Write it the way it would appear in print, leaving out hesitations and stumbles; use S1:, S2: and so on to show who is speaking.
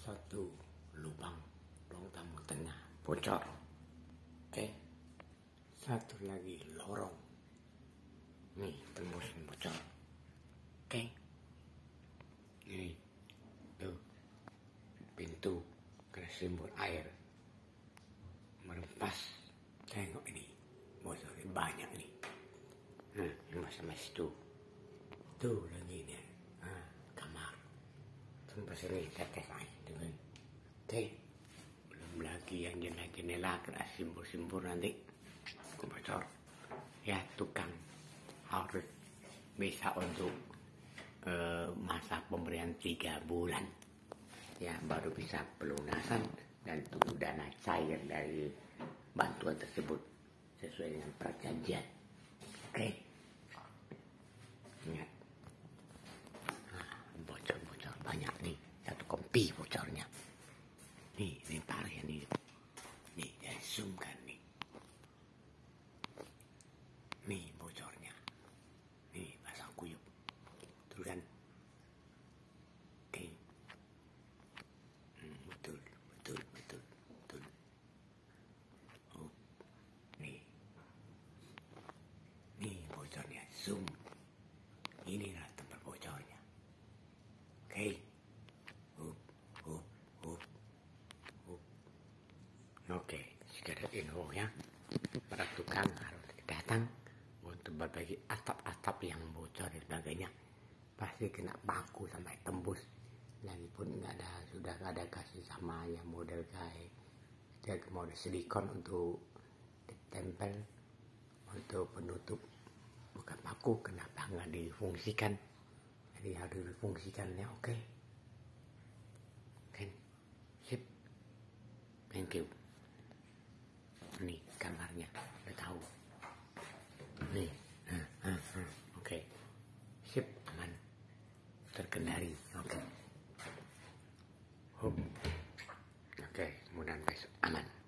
S1: satu lubang ruang tamu tengah bocor. Satu lagi lorong nih tembus bocor. Ini tuh pintu kena simbol air merempas. Tengok ini bocor banyak nih. Ini mas tuh lagi nih. Kamar tempat sini tetes air dengan belum lagi yang jendela kena simbol nanti bocor ya. Tukang harus bisa untuk masa pemberian 3 bulan ya, baru bisa pelunasan dan tunggu dana cair dari bantuan tersebut sesuai dengan perjanjian. Ingat, bocor banyak nih, 1 kompi bocornya nih. Ini parah ya nih saya zoom kan nih bocornya nih, basah kuyup terus kan. Betul. Oh, nih bocornya, zoom. Inilah tempat bocornya. Oke, sekedar info ya. Para tukang harus datang untuk berbagi atap-atap yang bocor dan sebagainya. Pasti kena paku sampai tembus. Lagipun sudah nggak ada kasih sama yang model kayak model silikon untuk ditempel untuk penutup, bukan paku. Kenapa nggak difungsikan? Jadi harus difungsikan ya. Oke. Sip. Thank you. Nih kamarnya udah tahu nih. Oke. Sip, aman, terkendali. Oke, mudah-mudahan besok aman.